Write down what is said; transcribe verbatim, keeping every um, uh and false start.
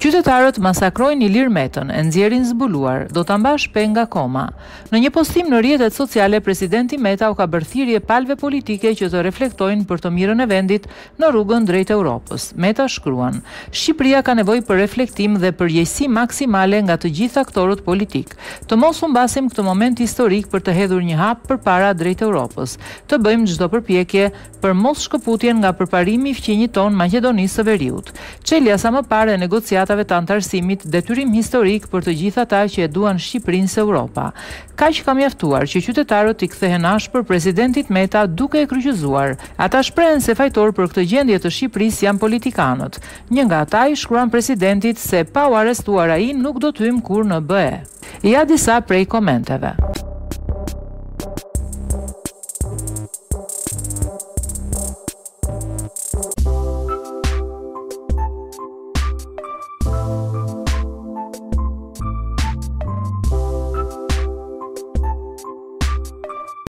Qytetarët masakrojnë Ilir Metën, e nxjerrin zbuluar, do ta mbash peng akoma. Në një postim në rrjetet sociale, presidenti Meta u ka bërë thirrje palëve politike që të reflektojnë për të mirën e vendit në rrugën drejt Europës. Meta shkruan: Shqipëria ka nevojë për reflektim dhe përgjegjësi maksimale nga të gjithë aktorët politik. Të mos humbasim këtë moment historik për të hedhur një hap përpara drejt Europës. Të bëjmë çdo përpjekje për mos shkëputjen nga përparimi i fqinjit ton Maqedonisë së Veriut. Çelja sa më parë e negociatave të antarësimit, detyrim historik për të gjithë ata që e duan Shqipërinë së Europa. Kaq ka mjaftuar që qytetarët i kthehen ashpër presidentit Meta duke e kryqëzuar. Ata shprehen se fajtor për këtë gjendje të Shqipërisë janë politikanët. Një nga ata i shkruan presidentit se pa u arrestuar ai nuk do të hyjmë kur në B E. Ja disa prej komenteve.